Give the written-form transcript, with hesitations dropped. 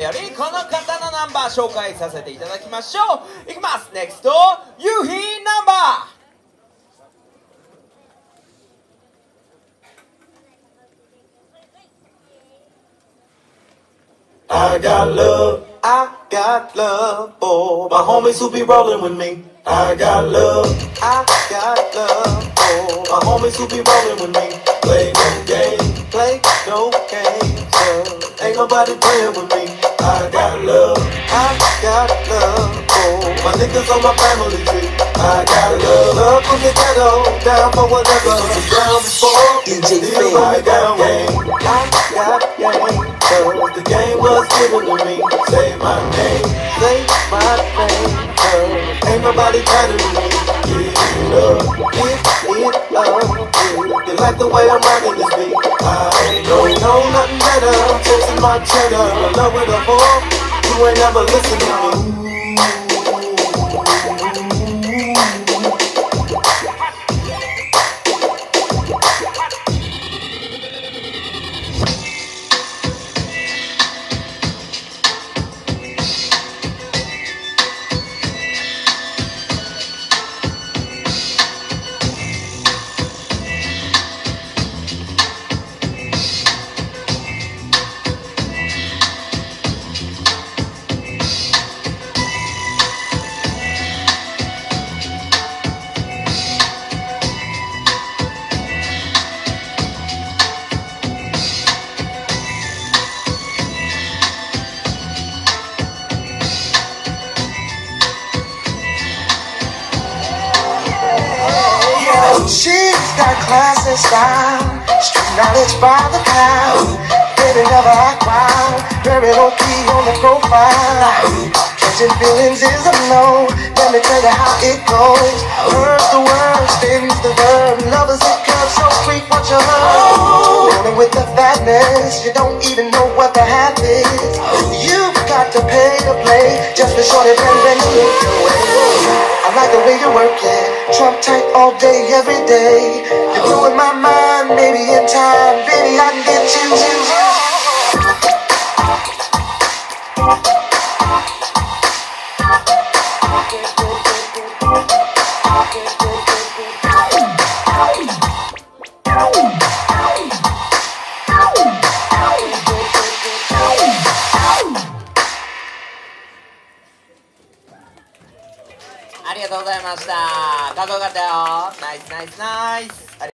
よりこの方のナンバー紹介させていただきましょう。いきます。 NEXT 夕日ナンバー。 I got love for my homies who be rollin' with me. I got love for my homies who be rollin' with me. Play no games, ain't nobody playin' with me. I got love for my niggas on my family tree. I got love from the ghetto, down for whatever was down before. DJ Feel I got game, cause the game was given to me. Say my name, cause ain't nobody better than me. Get it up, you like the way I'm rocking this beat. I ain't know nothing better. I'm chasing my cheddar, in love with a whore. You ain't never listen to me. She's got class and style, street knowledge by the pound. Baby never act wild, very low key on the profile. Catching feelings is a no, let me tell you how it goes. First the word, spins the verb, lovers it curves so sweet, what you heard. Rolling with the fatness, you don't even know what the half is. You've got to pay to play, just be sure to bend and look your way. I like the way you work it, trump tight all day, every day. You're blowing my mind, maybe in time, baby, I can get you. ありがとうございました。かっこよかったよ。ナイスナイスナイス。